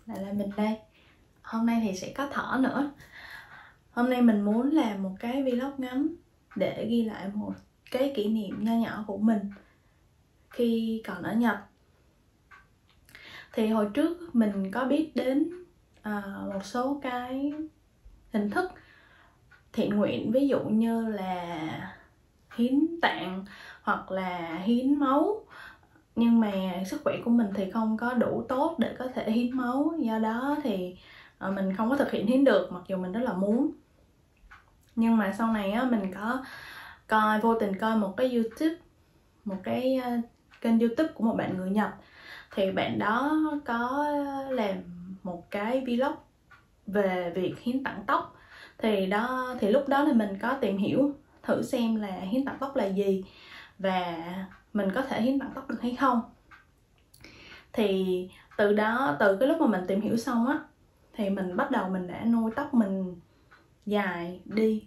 lại là mình đây. Hôm nay thì sẽ có Thỏ nữa. Hôm nay mình muốn làm một cái vlog ngắn để ghi lại một cái kỷ niệm nho nhỏ của mình khi còn ở Nhật. Thì hồi trước mình có biết đến một số cái hình thức thiện nguyện, ví dụ như là hiến tạng hoặc là hiến máu. Nhưng mà sức khỏe của mình thì không có đủ tốt để có thể hiến máu, do đó thì mình không có thực hiện hiến được, mặc dù mình rất là muốn. Nhưng mà sau này á, mình có vô tình coi một cái YouTube, một cái kênh YouTube của một bạn người Nhật. Thì bạn đó có làm một cái vlog về việc hiến tặng tóc. Thì lúc đó là mình có tìm hiểu thử xem là hiến tặng tóc là gì và mình có thể hiến tặng tóc được hay không. Thì từ cái lúc mà mình tìm hiểu xong á, thì mình đã nuôi tóc mình dài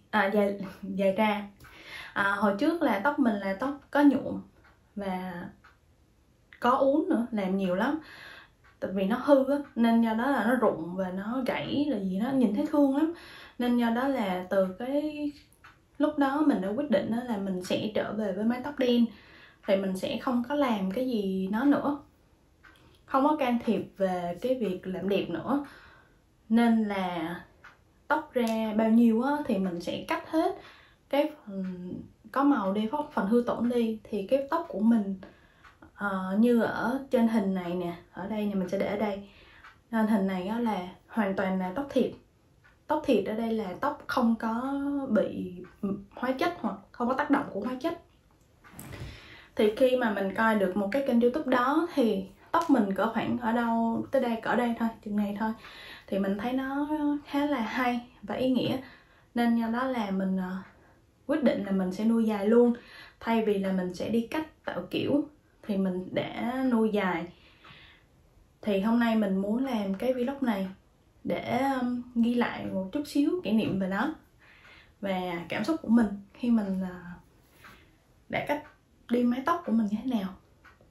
ra. Hồi trước là tóc mình là tóc có nhuộm và có uốn nữa, làm nhiều lắm. Tại vì nó hư á, nên do đó là nó rụng và nó gãy là gì đó, nhìn thấy thương lắm. Nên do đó là từ cái lúc đó mình đã quyết định là mình sẽ trở về với mái tóc đen. Thì mình sẽ không có làm cái gì nó nữa, không có can thiệp về cái việc làm đẹp nữa. Nên là tóc ra bao nhiêu á thì mình sẽ cắt hết cái phần có màu đi, phần hư tổn đi. Thì cái tóc của mình như ở trên hình này nè, ở đây nè, mình sẽ để ở đây. Nên hình này á là hoàn toàn là tóc thiệt. Tóc thiệt ở đây là tóc không có bị hóa chất hoặc không có tác động của hóa chất. Thì khi mà mình coi được một cái kênh YouTube đó thì tóc mình cỡ khoảng ở đâu tới đây, cỡ đây thôi, chừng này thôi, thì mình thấy nó khá là hay và ý nghĩa. Nên do đó là mình quyết định là mình sẽ nuôi dài luôn. Thay vì là mình sẽ đi cắt tạo kiểu thì mình đã nuôi dài. Thì hôm nay mình muốn làm cái vlog này để ghi lại một chút xíu kỷ niệm về nó và cảm xúc của mình khi mình đã cắt đi mái tóc của mình như thế nào.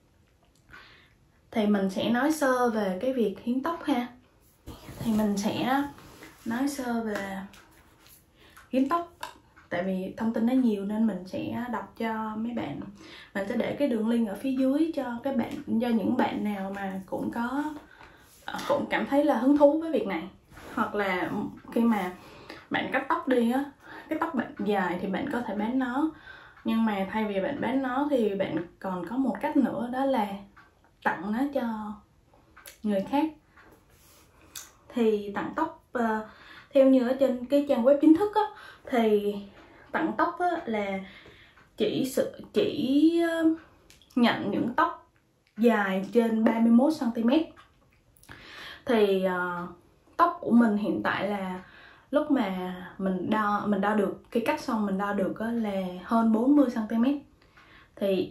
Thì mình sẽ nói sơ về cái việc hiến tóc ha. Thì mình sẽ nói sơ về hiến tóc, tại vì thông tin nó nhiều nên mình sẽ đọc cho mấy bạn. Mình sẽ để cái đường link ở phía dưới cho các bạn, cho những bạn nào mà cũng cảm thấy là hứng thú với việc này. Hoặc là khi mà bạn cắt tóc đi á, cái tóc bạn dài thì bạn có thể bán nó. Nhưng mà thay vì bạn bán nó thì bạn còn có một cách nữa, đó là tặng nó cho người khác. Thì tặng tóc theo như ở trên cái trang web chính thức á, thì tặng tóc á, là chỉ nhận những tóc dài trên 31 cm. Thì tóc của mình hiện tại là lúc mà mình đo được, khi cắt xong mình đo được là hơn 40 cm. Thì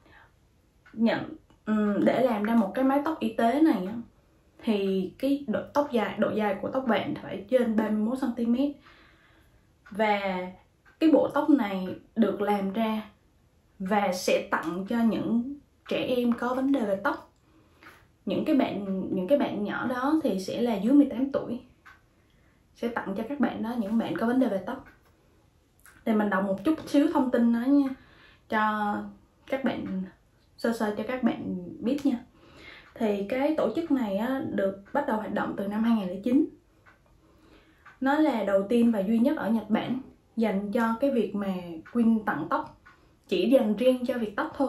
để làm ra một cái mái tóc y tế này thì cái độ dài của tóc bạn phải trên 31 cm. Và cái bộ tóc này được làm ra và sẽ tặng cho những trẻ em có vấn đề về tóc. Những cái bạn nhỏ đó thì sẽ là dưới 18 tuổi. Sẽ tặng cho các bạn đó, những bạn có vấn đề về tóc. Thì mình đọc một chút xíu thông tin đó nha, cho các bạn, sơ cho các bạn biết nha. Thì cái tổ chức này được bắt đầu hoạt động từ năm 2009. Nó là đầu tiên và duy nhất ở Nhật Bản dành cho cái việc mà quyên tặng tóc, chỉ dành riêng cho việc tóc thôi.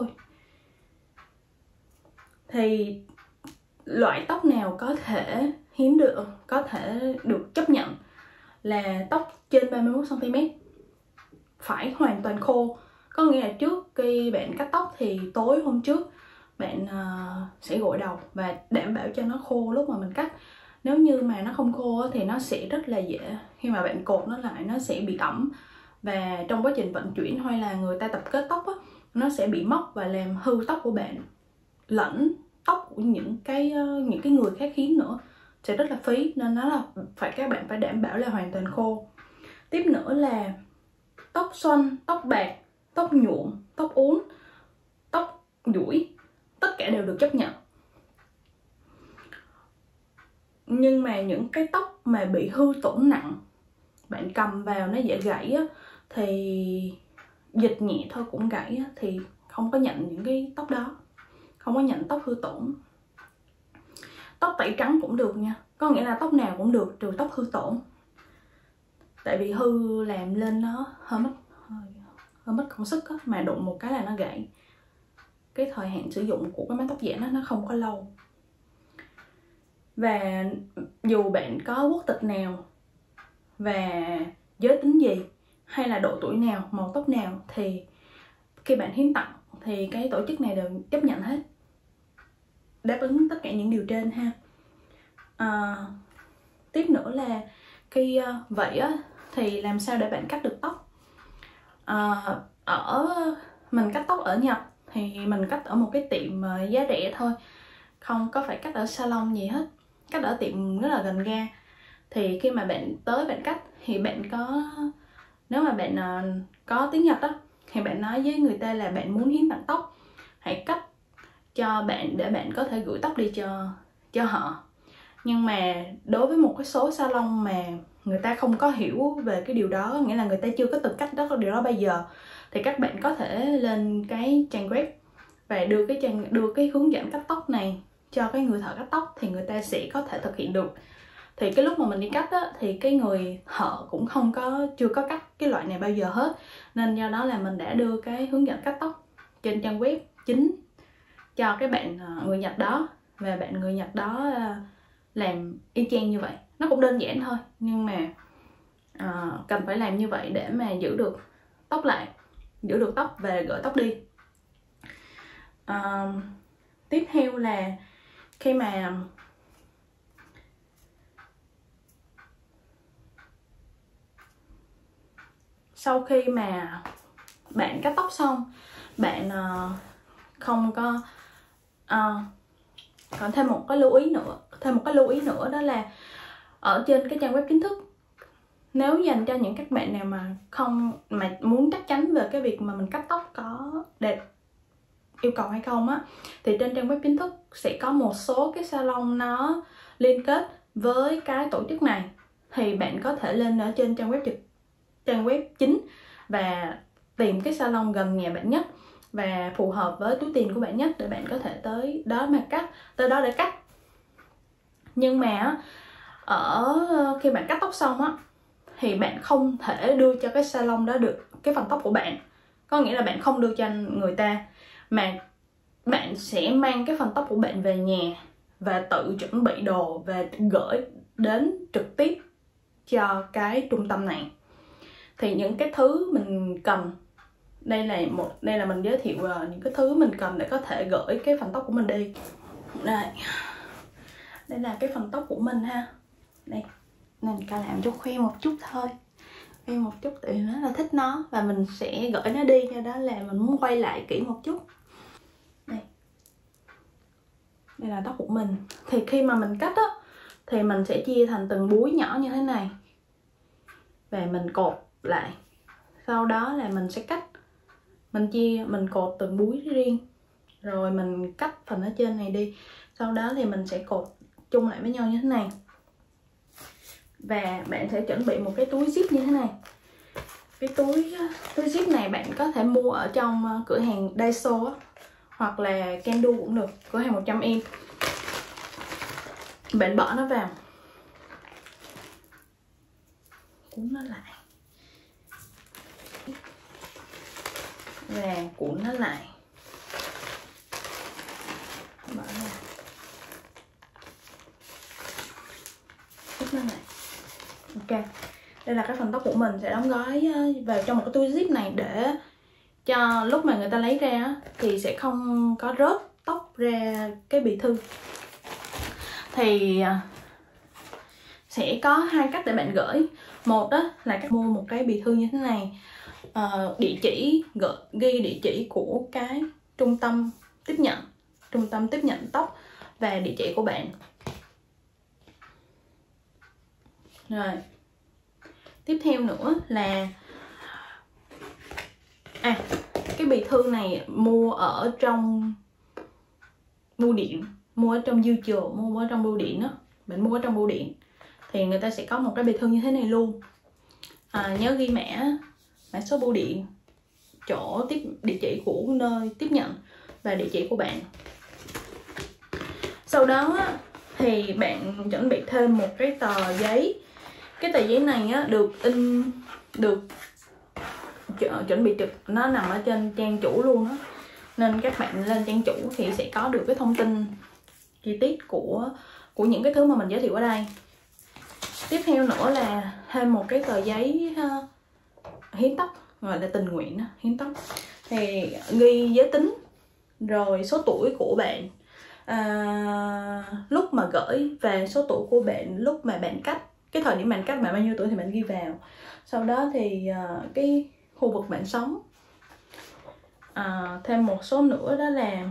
Thì loại tóc nào có thể hiến được, có thể được chấp nhận là tóc trên 31 cm phải hoàn toàn khô. Có nghĩa là trước khi bạn cắt tóc thì tối hôm trước bạn sẽ gội đầu và đảm bảo cho nó khô lúc mà mình cắt. Nếu như mà nó không khô thì nó sẽ rất là dễ, khi mà bạn cột nó lại nó sẽ bị ẩm. Và trong quá trình vận chuyển hay là người ta tập kết tóc nó sẽ bị móc và làm hư tóc của bạn, lẫn tóc của những cái người khác hiến nữa, sẽ rất là phí. Nên nó là các bạn phải đảm bảo là hoàn toàn khô. Tiếp nữa là tóc xoăn, tóc bạc, tóc nhuộm, tóc uốn, tóc duỗi, tất cả đều được chấp nhận. Nhưng mà những cái tóc mà bị hư tổn nặng, bạn cầm vào nó dễ gãy á, thì dịch nhẹ thôi cũng gãy á, thì không có nhận những cái tóc đó, không có nhận tóc hư tổn. Tóc tẩy trắng cũng được nha, có nghĩa là tóc nào cũng được trừ tóc hư tổn. Tại vì hư làm lên nó hơi mất công sức á, mà đụng một cái là nó gãy. Cái thời hạn sử dụng của cái mái tóc giả nó không có lâu. Và dù bạn có quốc tịch nào và giới tính gì hay là độ tuổi nào, màu tóc nào, thì khi bạn hiến tặng thì cái tổ chức này đều chấp nhận hết, đáp ứng tất cả những điều trên ha. Tiếp nữa là khi vậy á, thì làm sao để bạn cắt được tóc? Mình cắt tóc ở Nhật thì mình cắt ở một cái tiệm giá rẻ thôi, không có phải cắt ở salon gì hết, cắt ở tiệm rất là gần ga. Thì khi mà bạn tới bạn cắt thì bạn nếu mà bạn có tiếng Nhật á, thì bạn nói với người ta là bạn muốn hiến tặng tóc, hãy cắt cho bạn để bạn có thể gửi tóc đi cho họ. Nhưng mà đối với một cái số salon mà người ta không có hiểu về cái điều đó, nghĩa là người ta chưa có từng cắt điều đó bây giờ, thì các bạn có thể lên cái trang web và đưa cái hướng dẫn cắt tóc này cho cái người thợ cắt tóc, thì người ta sẽ có thể thực hiện được. Thì cái lúc mà mình đi cắt á, thì cái người thợ cũng chưa có cắt cái loại này bao giờ hết, nên do đó là mình đã đưa cái hướng dẫn cắt tóc trên trang web chính cho cái bạn người Nhật đó, và bạn người Nhật đó làm y chang như vậy. Nó cũng đơn giản thôi, nhưng mà cần phải làm như vậy để mà giữ được tóc lại, giữ được tóc và gỡ tóc đi. Tiếp theo là khi mà sau khi mà bạn cắt tóc xong, bạn không có còn thêm một cái lưu ý nữa, đó là ở trên cái trang web chính thức, nếu dành cho những các bạn nào mà muốn chắc chắn về cái việc mà mình cắt tóc có đạt yêu cầu hay không á, thì trên trang web chính thức sẽ có một số cái salon nó liên kết với cái tổ chức này, thì bạn có thể lên ở trên trang web chính và tìm cái salon gần nhà bạn nhất và phù hợp với túi tiền của bạn nhất để bạn có thể tới đó để cắt. Nhưng mà khi bạn cắt tóc xong á, thì bạn không thể đưa cho cái salon đó được cái phần tóc của bạn. Có nghĩa là bạn không đưa cho người ta, mà bạn sẽ mang cái phần tóc của bạn về nhà và tự chuẩn bị đồ và gửi đến trực tiếp cho cái trung tâm này. Thì những cái thứ mình cần, đây là mình giới thiệu những cái thứ mình cần để có thể gửi cái phần tóc của mình đi. Đây là cái phần tóc của mình ha. Đây, mình ca làm cho khoe một chút thôi, khoe một chút tại vì nó là thích nó và mình sẽ gửi nó đi, cho đó là mình muốn quay lại kỹ một chút. Đây là tóc của mình. Thì khi mà mình cắt á, thì mình sẽ chia thành từng búi nhỏ như thế này và mình cột lại. Sau đó là mình sẽ cắt, mình cột từng búi riêng, rồi mình cắt phần ở trên này đi. Sau đó thì mình sẽ cột chung lại với nhau như thế này. Và bạn sẽ chuẩn bị một cái túi zip như thế này. Cái túi zip này bạn có thể mua ở trong cửa hàng Daiso á, hoặc là Kendu cũng được, cửa hàng 100 yên. Bạn bỏ nó vào, cuốn nó lại và cuộn nó lại, bỏ ra, cuốn nó lại. Ok, đây là cái phần tóc của mình sẽ đóng gói vào trong một cái túi zip này để cho lúc mà người ta lấy ra thì sẽ không có rớt tóc ra cái bì thư. Thì sẽ có hai cách để bạn gửi. Một đó là cách mua một cái bì thư như thế này, ghi địa chỉ của cái trung tâm tiếp nhận tóc và địa chỉ của bạn. Rồi tiếp theo nữa là cái bì thư này mua ở trong bưu điện, mua ở trong bưu điện đó, bạn mua ở trong bưu điện thì người ta sẽ có một cái bìa thư như thế này luôn. Nhớ ghi mã số bưu điện, chỗ địa chỉ của nơi tiếp nhận và địa chỉ của bạn. Sau đó thì bạn chuẩn bị thêm một cái tờ giấy. Cái tờ giấy này được chuẩn bị trực, nó nằm ở trên trang chủ luôn á, nên các bạn lên trang chủ thì sẽ có được cái thông tin chi tiết của những cái thứ mà mình giới thiệu ở đây. Tiếp theo nữa là thêm một cái tờ giấy hiến tóc, gọi là tình nguyện hiến tóc, thì ghi giới tính rồi số tuổi của bạn lúc mà gửi, và số tuổi của bạn lúc mà bạn cách, cái thời điểm bạn cách bạn bao nhiêu tuổi thì bạn ghi vào. Sau đó thì cái khu vực bạn sống. Thêm một số nữa đó là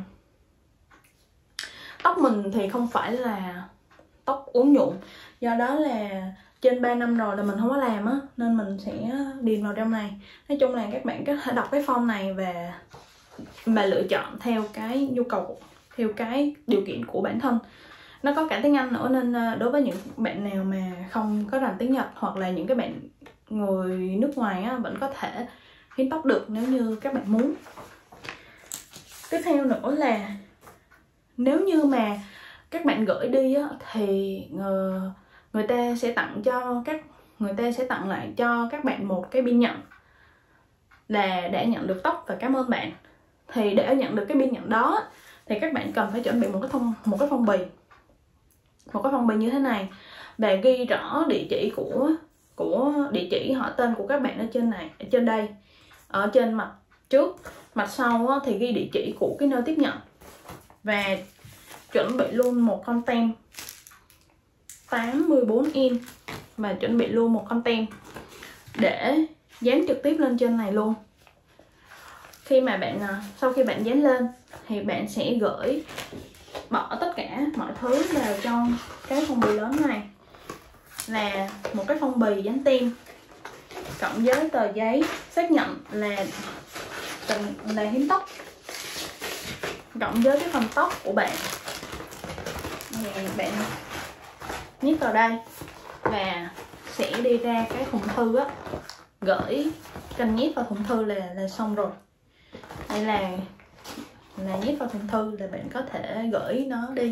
tóc mình thì không phải là tóc uốn nhuộm, do đó là trên 3 năm rồi là mình không có làm á, nên mình sẽ điền vào trong này. Nói chung là các bạn có thể đọc cái form này và lựa chọn theo cái nhu cầu, theo cái điều kiện của bản thân. Nó có cả tiếng Anh nữa, nên đối với những bạn nào mà không có rành tiếng Nhật, hoặc là những cái bạn người nước ngoài á, vẫn có thể hiến tóc được nếu như các bạn muốn. Tiếp theo nữa là nếu như mà các bạn gửi đi á, thì người ta sẽ tặng lại cho các bạn một cái biên nhận là đã nhận được tóc và cảm ơn bạn. Thì để nhận được cái biên nhận đó thì các bạn cần phải chuẩn bị một cái phong bì như thế này, và ghi rõ địa chỉ của địa chỉ, họ tên của các bạn ở trên đây, ở trên mặt trước. Mặt sau á, thì ghi địa chỉ của cái nơi tiếp nhận, và chuẩn bị luôn một con tem 84 inch, và chuẩn bị luôn một con tem để dán trực tiếp lên trên này luôn. Sau khi bạn dán lên thì bạn sẽ bỏ tất cả mọi thứ vào trong cái phong bì lớn này, là một cái phong bì dán tem cộng với tờ giấy xác nhận là hiến tóc, cộng với cái phần tóc của bạn. Thì bạn nhét vào đây và sẽ đi ra cái thùng thư á, gửi cần nhét vào thùng thư là xong rồi. Đây là nhét vào thùng thư là bạn có thể gửi nó đi.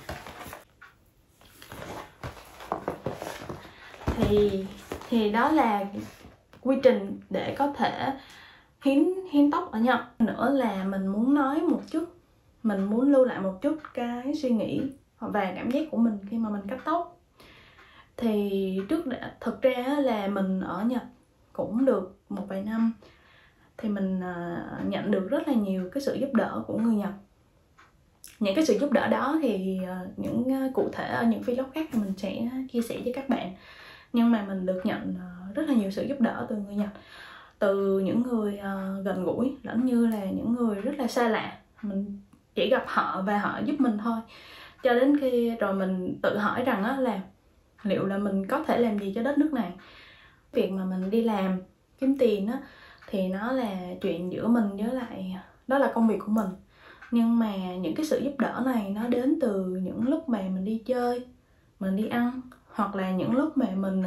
Thì đó là quy trình để có thể hiến tóc ở Nhật. Nữa là mình muốn lưu lại một chút cái suy nghĩ và cảm giác của mình khi mà mình cắt tóc. Thì thực ra là mình ở Nhật cũng được một vài năm, thì mình nhận được rất là nhiều cái sự giúp đỡ của người Nhật. Những cái sự giúp đỡ đó thì cụ thể ở những vlog khác thì mình sẽ chia sẻ với các bạn. Nhưng mà mình được nhận rất là nhiều sự giúp đỡ từ người Nhật, từ những người gần gũi lẫn như là những người rất là xa lạ. Mình chỉ gặp họ và họ giúp mình thôi, cho đến khi rồi mình tự hỏi rằng là liệu là mình có thể làm gì cho đất nước này. Việc mà mình đi làm kiếm tiền thì nó là chuyện giữa mình với lại, đó là công việc của mình. Nhưng mà những cái sự giúp đỡ này nó đến từ những lúc mà mình đi chơi, mình đi ăn, hoặc là những lúc mà mình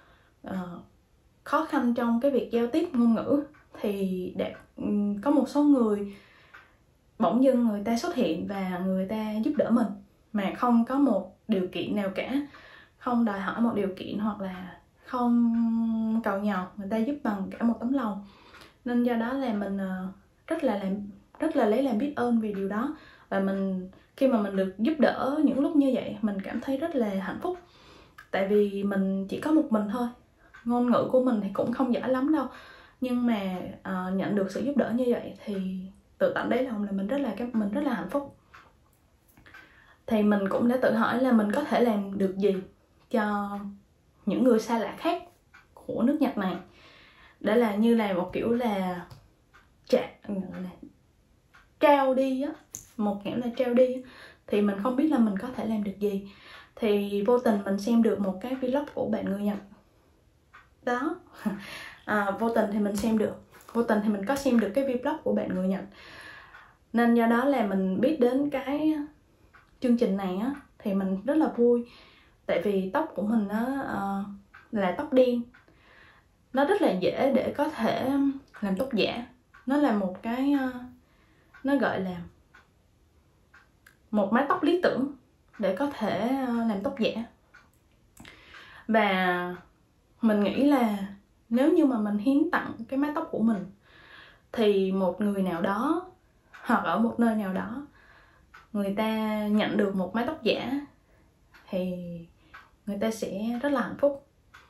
khó khăn trong cái việc giao tiếp ngôn ngữ. Thì có một số người bỗng dưng người ta xuất hiện và người ta giúp đỡ mình mà không có một điều kiện nào cả, không đòi hỏi một điều kiện, hoặc là không cầu nhọc, người ta giúp bằng cả một tấm lòng. Nên do đó là mình rất là lấy làm biết ơn vì điều đó. Và khi mà mình được giúp đỡ những lúc như vậy, mình cảm thấy rất là hạnh phúc. Tại vì mình chỉ có một mình thôi, ngôn ngữ của mình thì cũng không giỏi lắm đâu, nhưng mà nhận được sự giúp đỡ như vậy thì tự tận đáy lòng là mình rất là hạnh phúc. Thì mình cũng đã tự hỏi là mình có thể làm được gì cho những người xa lạ khác của nước Nhật này. Đó là như là một kiểu là trao đi á, thì mình không biết là mình có thể làm được gì. Thì vô tình mình xem được một cái vlog của bạn người Nhật đó. Vô tình thì mình có xem được cái vlog của bạn người Nhật, nên do đó là mình biết đến cái chương trình này á, thì mình rất là vui. Tại vì tóc của mình nó là tóc đen, nó rất là dễ để có thể làm tóc giả. Nó là một cái nó gọi là một mái tóc lý tưởng để có thể làm tóc giả. Và mình nghĩ là nếu như mà mình hiến tặng cái mái tóc của mình thì một người nào đó hoặc ở một nơi nào đó người ta nhận được một mái tóc giả thì người ta sẽ rất là hạnh phúc.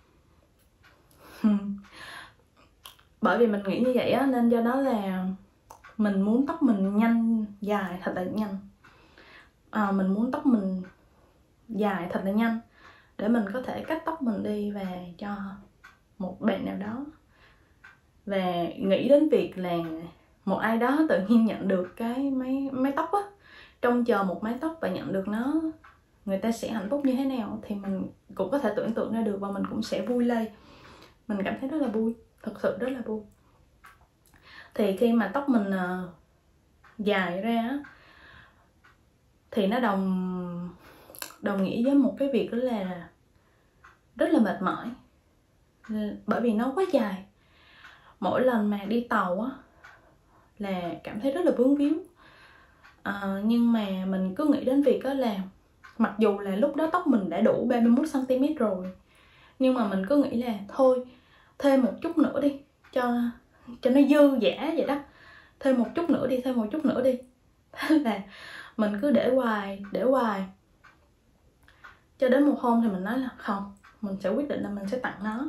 Bởi vì mình nghĩ như vậy á, nên do đó là mình muốn tóc mình nhanh, dài thật là nhanh. Mình muốn tóc mình dài thật là nhanh để mình có thể cắt tóc mình đi và cho một bạn nào đó. Và nghĩ đến việc là một ai đó tự nhiên nhận được cái mái tóc á, trông chờ một mái tóc và nhận được nó, người ta sẽ hạnh phúc như thế nào thì mình cũng có thể tưởng tượng ra được, và mình cũng sẽ vui lây. Mình cảm thấy rất là vui, thật sự rất là vui. Thì khi mà tóc mình dài ra á, thì nó đồng nghĩa với một cái việc đó là rất là mệt mỏi, bởi vì nó quá dài. Mỗi lần mà đi tàu á là cảm thấy rất là vướng víu. Nhưng mà mình cứ nghĩ đến việc đó là mặc dù là lúc đó tóc mình đã đủ 31cm rồi, nhưng mà mình cứ nghĩ là thôi thêm một chút nữa đi, cho nó dư dả vậy đó. Thêm một chút nữa đi, thêm một chút nữa đi. Thế là mình cứ để hoài cho đến một hôm thì mình nói là không, mình sẽ quyết định là mình sẽ tặng nó.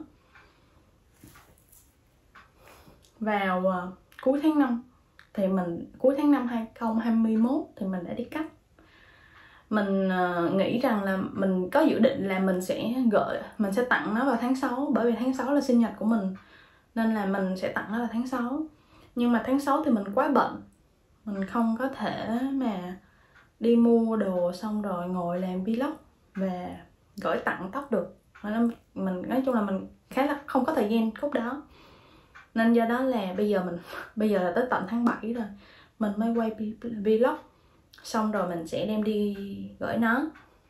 Vào cuối tháng 5 thì cuối tháng 5 2021 thì mình đã đi cắt. Mình nghĩ rằng là mình có dự định là mình sẽ tặng nó vào tháng 6, bởi vì tháng 6 là sinh nhật của mình, nên là mình sẽ tặng nó vào tháng 6. Nhưng mà tháng 6 thì mình quá bận, mình không có thể mà đi mua đồ xong rồi ngồi làm vlog và gửi tặng tóc được. Mình nói chung là mình khá là không có thời gian khúc đó. Nên do đó là bây giờ là tới tận tháng 7 rồi, mình mới quay vlog xong rồi mình sẽ đem đi gửi nó.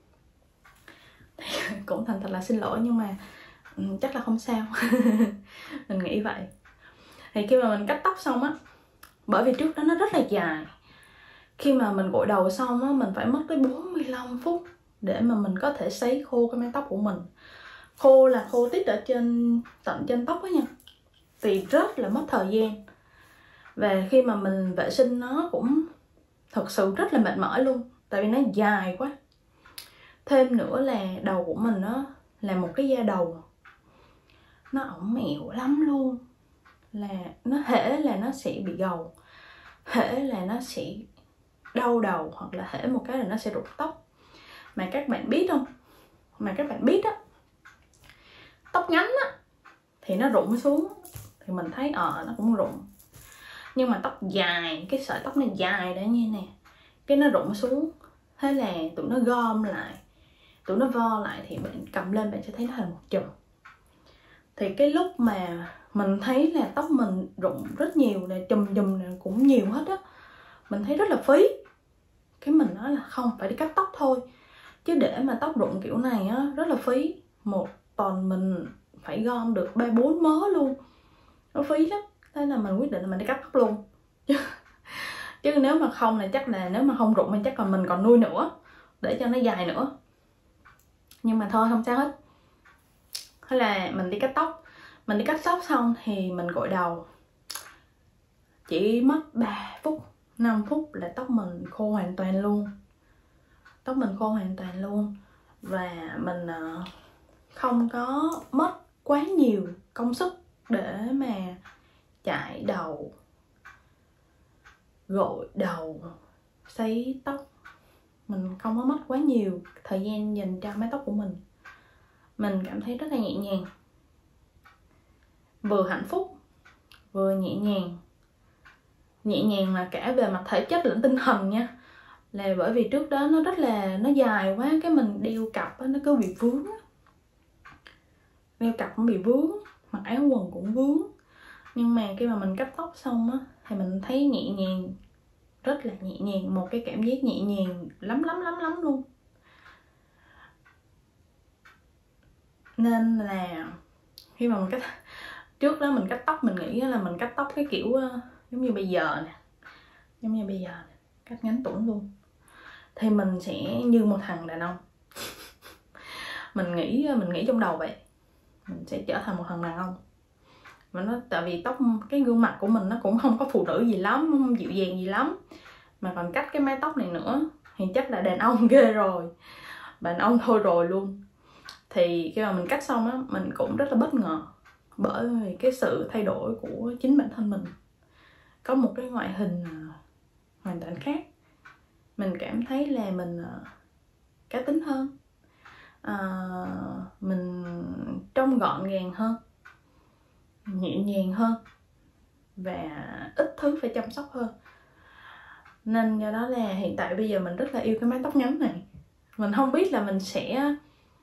Thì cũng thành thật là xin lỗi, nhưng mà chắc là không sao. Mình nghĩ vậy. Thì khi mà mình cắt tóc xong á, bởi vì trước đó nó rất là dài, khi mà mình gội đầu xong á, mình phải mất tới 45 phút để mà mình có thể sấy khô cái mái tóc của mình. Khô là khô tít ở tận trên tóc á nha, thì rất là mất thời gian. Và khi mà mình vệ sinh nó cũng thật sự rất là mệt mỏi luôn, tại vì nó dài quá. Thêm nữa là đầu của mình nó là một cái da đầu nó ỏng ẻo lắm luôn. Là nó hễ là nó sẽ bị gầu, hễ là nó sẽ đau đầu, hoặc là hễ một cái là nó sẽ rụng tóc. Mà các bạn biết không, á, tóc ngắn á thì nó rụng xuống thì mình thấy nó cũng rụng. Nhưng mà tóc dài, cái sợi tóc nó dài đã như nè, cái nó rụng xuống, thế là tụi nó gom lại, tụi nó vo lại, thì bạn cầm lên bạn sẽ thấy nó là một chùm. Thì cái lúc mà mình thấy là tóc mình rụng rất nhiều, là chùm này cũng nhiều hết á, mình thấy rất là phí. Cái mình nói là không, phải đi cắt tóc thôi, chứ để mà tóc rụng kiểu này á rất là phí. Một tuần mình phải gom được 3-4 mớ luôn, nó phí lắm. Thế là mình quyết định là mình đi cắt tóc luôn. Chứ nếu mà không là chắc là, nếu mà không rụng thì chắc là mình còn nuôi nữa để cho nó dài nữa. Nhưng mà thôi không sao hết. Thế là mình đi cắt tóc. Mình đi cắt tóc xong thì mình gội đầu. Chỉ mất 3 phút, 5 phút là tóc mình khô hoàn toàn luôn. Và mình không có mất quá nhiều công sức để mà chải đầu, gội đầu, sấy tóc. Mình không có mất quá nhiều thời gian dành cho mái tóc của mình. Mình cảm thấy rất là nhẹ nhàng, vừa hạnh phúc vừa nhẹ nhàng. Nhẹ nhàng là cả về mặt thể chất lẫn tinh thần nha. Là bởi vì trước đó nó dài quá, cái mình đeo cặp nó cứ bị vướng. Đeo cặp cũng bị vướng, mặc áo quần cũng vướng. Nhưng mà khi mà mình cắt tóc xong á thì mình thấy nhẹ nhàng, rất là nhẹ nhàng, một cái cảm giác nhẹ nhàng lắm luôn. Nên là khi mà mình cắt, trước đó mình cắt tóc mình nghĩ là mình cắt tóc cái kiểu giống như bây giờ nè, giống như bây giờ nè, cắt ngắn tủng luôn thì mình sẽ như một thằng đàn ông. mình nghĩ trong đầu vậy, mình sẽ trở thành một thằng đàn ông. Mà nó tại vì tóc, cái gương mặt của mình nó cũng không có phụ nữ gì lắm, không dịu dàng gì lắm, mà còn cắt cái mái tóc này nữa thì chắc là đàn ông ghê rồi, đàn ông thôi rồi luôn. Thì khi mà mình cắt xong á, mình cũng rất là bất ngờ bởi vì cái sự thay đổi của chính bản thân mình, có một cái ngoại hình hoàn toàn khác. Mình cảm thấy là mình cá tính hơn, mình trông gọn gàng hơn, nhẹ nhàng hơn và ít thứ phải chăm sóc hơn. Nên do đó là hiện tại bây giờ mình rất là yêu cái mái tóc ngắn này. Mình không biết là mình sẽ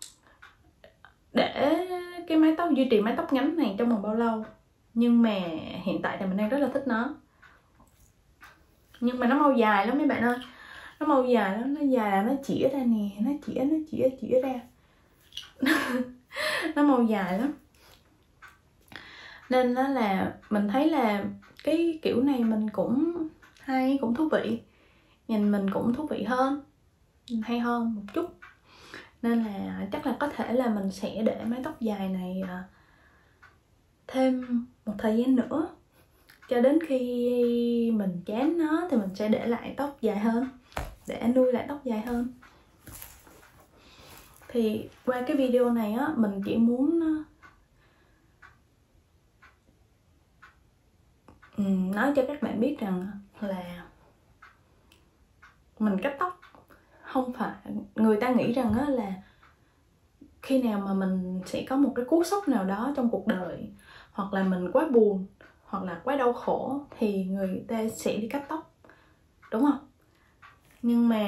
để cái mái tóc, duy trì mái tóc ngắn này trong vòng bao lâu, nhưng mà hiện tại thì mình đang rất là thích nó. Nhưng mà nó mau dài lắm mấy bạn ơi, nó mau dài lắm, nó dài là nó chĩa ra nè, nó chĩa ra nó mau dài lắm. Nên đó là mình thấy là cái kiểu này mình cũng hay, cũng thú vị, nhìn mình cũng thú vị hơn, hay hơn một chút. Nên là chắc là có thể là mình sẽ để mái tóc dài này thêm một thời gian nữa, cho đến khi mình chán nó thì mình sẽ để lại tóc dài hơn, để nuôi lại tóc dài hơn. Thì qua cái video này á, mình chỉ muốn nói cho các bạn biết rằng là mình cắt tóc không phải, người ta nghĩ rằng á là khi nào mà mình sẽ có một cái cú sốc nào đó trong cuộc đời, hoặc là mình quá buồn, hoặc là quá đau khổ thì người ta sẽ đi cắt tóc, đúng không? Nhưng mà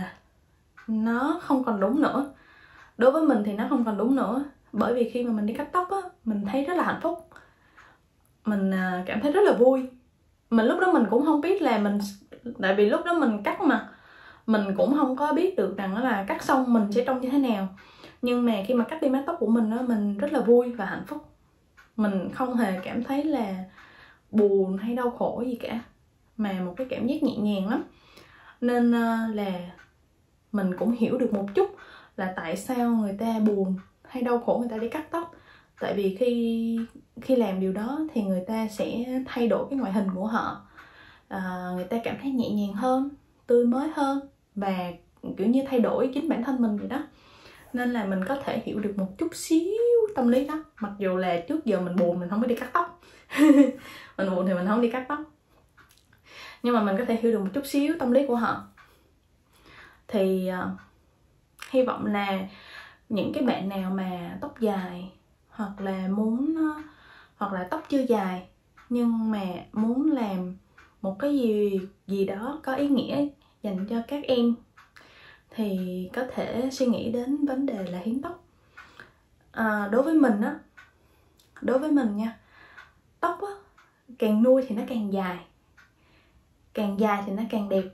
nó không còn đúng nữa. Đối với mình thì nó không còn đúng nữa, bởi vì khi mà mình đi cắt tóc á, mình thấy rất là hạnh phúc, mình cảm thấy rất là vui. Mình lúc đó mình cũng không biết là mình, tại vì lúc đó mình cắt mà mình cũng không có biết được rằng là cắt xong mình sẽ trông như thế nào. Nhưng mà khi mà cắt đi mái tóc của mình á, mình rất là vui và hạnh phúc. Mình không hề cảm thấy là buồn hay đau khổ gì cả, mà một cái cảm giác nhẹ nhàng lắm. Nên là mình cũng hiểu được một chút là tại sao người ta buồn hay đau khổ người ta đi cắt tóc. Tại vì khi làm điều đó thì người ta sẽ thay đổi cái ngoại hình của họ, người ta cảm thấy nhẹ nhàng hơn, tươi mới hơn, và kiểu như thay đổi chính bản thân mình vậy đó. Nên là mình có thể hiểu được một chút xíu tâm lý đó. Mặc dù là trước giờ mình buồn mình không có đi cắt tóc mình buồn thì mình không đi cắt tóc, nhưng mà mình có thể hiểu được một chút xíu tâm lý của họ. Thì hy vọng là những cái bạn nào mà tóc dài, hoặc là tóc chưa dài nhưng mà muốn làm một cái gì đó có ý nghĩa dành cho các em, thì có thể suy nghĩ đến vấn đề là hiến tóc. Đối với mình nha, tóc á, càng nuôi thì nó càng dài thì nó càng đẹp.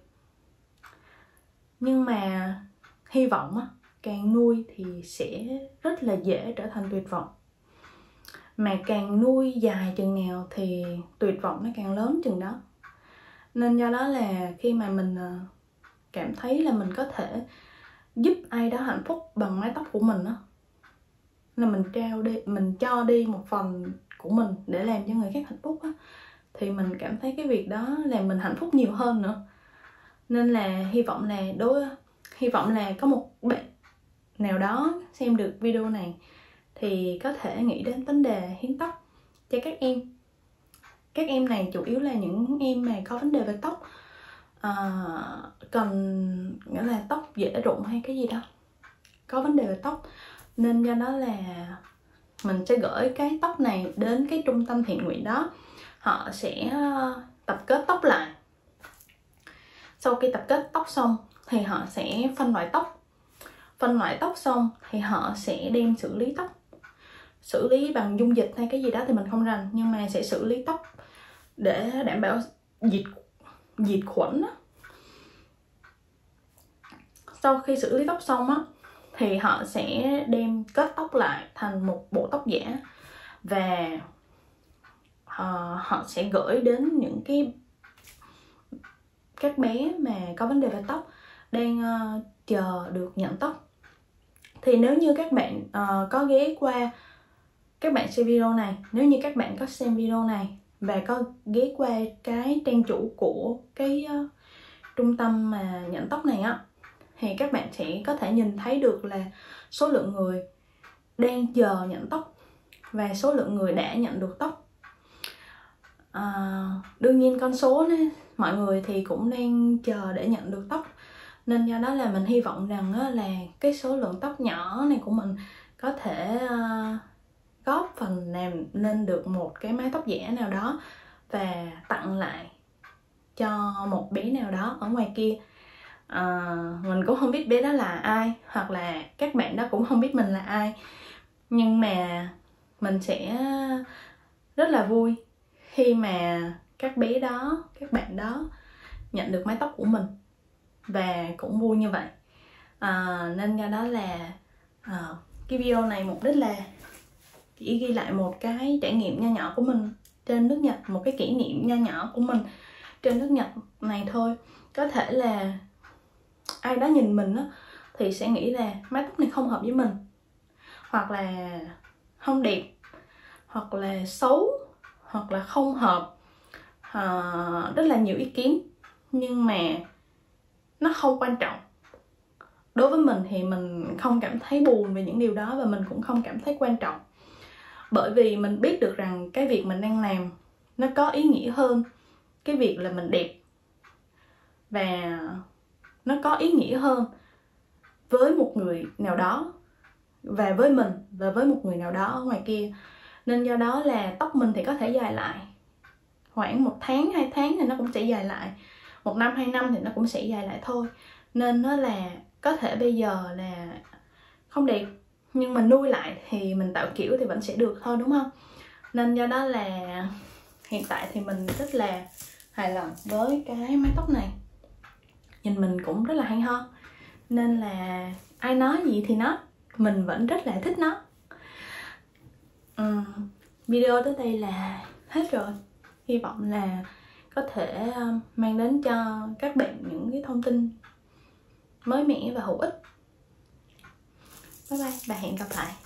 Nhưng mà hy vọng á, càng nuôi thì sẽ rất là dễ trở thành tuyệt vọng. Mà càng nuôi dài chừng nào thì tuyệt vọng nó càng lớn chừng đó. Nên do đó là khi mà mình cảm thấy là mình có thể giúp ai đó hạnh phúc bằng mái tóc của mình á, là mình cho đi một phần của mình để làm cho người khác hạnh phúc á, thì mình cảm thấy cái việc đó làm mình hạnh phúc nhiều hơn nữa. Nên là hy vọng là có một bạn nào đó xem được video này thì có thể nghĩ đến vấn đề hiến tóc cho các em. Các em này chủ yếu là những em mà có vấn đề về tóc, cần nghĩa là tóc dễ rụng hay cái gì đó, có vấn đề về tóc. Nên do đó là mình sẽ gửi cái tóc này đến cái trung tâm thiện nguyện đó. Họ sẽ tập kết tóc lại. Sau khi tập kết tóc xong thì họ sẽ phân loại tóc xong thì họ sẽ đem xử lý tóc, xử lý bằng dung dịch hay cái gì đó thì mình không rành, nhưng mà sẽ xử lý tóc để đảm bảo diệt khuẩn á. Sau khi xử lý tóc xong á thì họ sẽ đem kết tóc lại thành một bộ tóc giả, và họ sẽ gửi đến những các bé mà có vấn đề về tóc đang chờ được nhận tóc. Thì nếu như các bạn có ghé qua, các bạn xem video này, nếu như các bạn có xem video này và có ghé qua cái trang chủ của cái trung tâm mà nhận tóc này á, thì các bạn sẽ có thể nhìn thấy được là số lượng người đang chờ nhận tóc và số lượng người đã nhận được tóc. Đương nhiên con số này, mọi người thì cũng đang chờ để nhận được tóc, nên do đó là mình hy vọng rằng là cái số lượng tóc nhỏ này của mình có thể góp phần làm nên được một cái mái tóc giả nào đó và tặng lại cho một bé nào đó ở ngoài kia. Mình cũng không biết bé đó là ai, hoặc là các bạn đó cũng không biết mình là ai, nhưng mà mình sẽ rất là vui khi mà các bé đó, các bạn đó nhận được mái tóc của mình, và cũng vui như vậy. Nên do đó là cái video này mục đích là chỉ ghi lại một cái trải nghiệm nho nhỏ của mình trên nước Nhật, một cái kỷ niệm nho nhỏ của mình trên nước Nhật này thôi. Có thể là ai đó nhìn mình á, thì sẽ nghĩ là mái tóc này không hợp với mình, hoặc là không đẹp, hoặc là xấu, hoặc là không hợp, rất là nhiều ý kiến. Nhưng mà nó không quan trọng. Đối với mình thì mình không cảm thấy buồn về những điều đó, và mình cũng không cảm thấy quan trọng, bởi vì mình biết được rằng cái việc mình đang làm nó có ý nghĩa hơn cái việc là mình đẹp, và nó có ý nghĩa hơn với một người nào đó, và với mình, và với một người nào đó ở ngoài kia. Nên do đó là tóc mình thì có thể dài lại khoảng 1 tháng, 2 tháng thì nó cũng sẽ dài lại, 1 năm, 2 năm thì nó cũng sẽ dài lại thôi. Nên nó là có thể bây giờ là không đẹp, nhưng mà nuôi lại thì mình tạo kiểu thì vẫn sẽ được thôi, đúng không? Nên do đó là hiện tại thì mình rất là hài lòng với cái mái tóc này, nhìn mình cũng rất là hay ho. Nên là ai nói gì thì nói, mình vẫn rất là thích nó. Video tới đây là hết rồi. Hy vọng là có thể mang đến cho các bạn những cái thông tin mới mẻ và hữu ích. Bye bye và hẹn gặp lại.